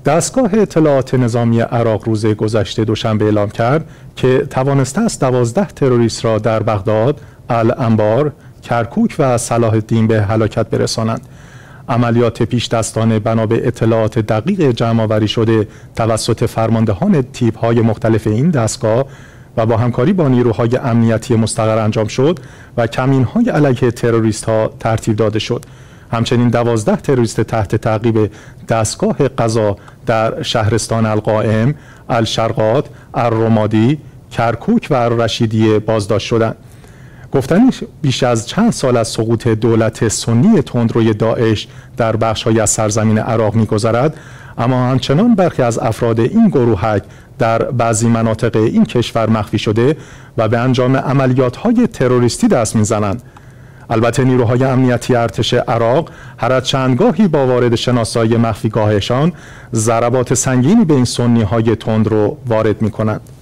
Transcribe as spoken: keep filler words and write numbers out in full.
دستگاه اطلاعات نظامی عراق روز گذشته دوشنبه اعلام کرد که توانسته است دوازده تروریست را در بغداد، الانبار، کرکوک و صلاح الدین به هلاکت برسانند. عملیات پیش دستانه بنا به اطلاعات دقیق جمع‌آوری شده توسط فرماندهان تیپ‌های مختلف این دستگاه و با همکاری با نیروهای امنیتی مستقر انجام شد و کمین‌های علیه تروریست‌ها ترتیب داده شد. همچنین دوازده تروریست تحت تعقیب دستگاه قضا در شهرستان القائم، الشرقات، الرمادی، کرکوک و الرشیدیه بازداشت شدند. گفتنی بیش از چند سال از سقوط دولت سنی تندروی داعش در بخش‌های از سرزمین عراق می‌گذرد، اما همچنان برخی از افراد این گروهک در بعضی مناطق این کشور مخفی شده و به انجام عملیات‌های تروریستی دست می‌زنند. البته نیروهای امنیتی ارتش عراق هر از چندگاهی با وارد شناسایی مخفیگاهشان ضربات سنگینی به این سنی‌های تندرو وارد می‌کنند.